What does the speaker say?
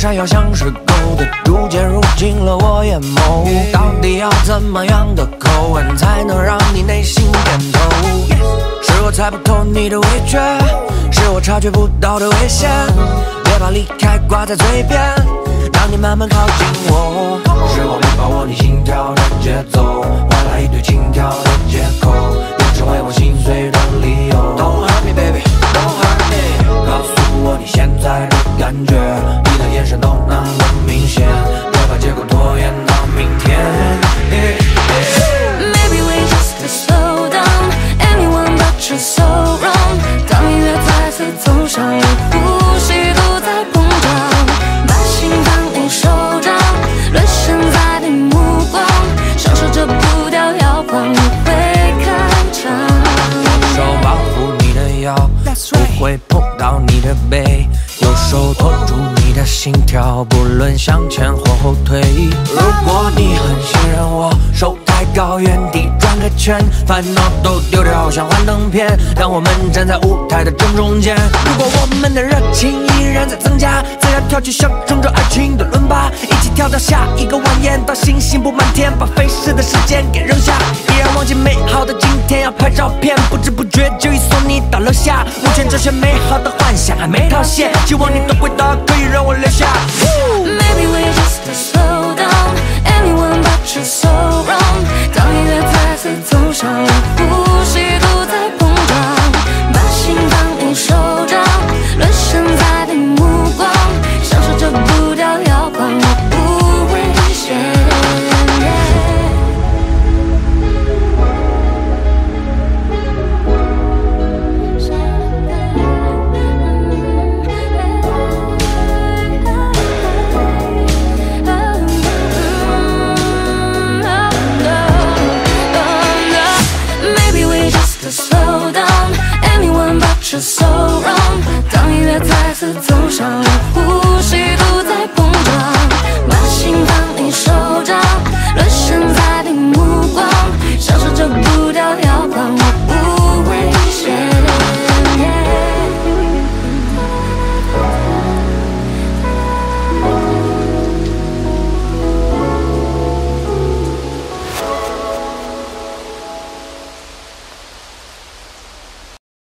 闪耀像是狗的，逐渐入侵了我眼眸。到底要怎么样的口吻才能让你内心点头？是我猜不透你的委屈，是我察觉不到的危险。别把离开挂在嘴边，当你慢慢靠近我，是我没把握你心跳的节奏，换来一堆轻佻的借口，变成为我心碎的理由。Don't hurt me, baby, don't hurt me。告诉我你现在的感觉，你的眼神都那么明显，别把结果拖延到明天。 Maybe we just could slow down. Anyone but you're so wrong. 当音乐再次走上了呼吸都在膨胀，把心放你手掌，沦陷在你目光，享受这步调摇晃，你会看场。 右手保护你的腰，不会碰到你的背，右手托住你的心跳，不论向前或后退。如果你很信任我，手抬高，原地转个圈，烦恼都丢掉，像幻灯片。当我们站在舞台的正中间，如果我们的热情依然在增加，自然跳起象征着爱情的伦巴，一起跳到下一个蜿蜒，到星星布满天，把飞逝的时间给扔下，依然忘记美好的今天，要拍照片，不知不觉就已送你到楼下。目前这些美好的幻想还没套现，希望你的回答可以让我留下。 Maybe we just could slow down. Anyone but you're so wrong. 当音乐再次走上了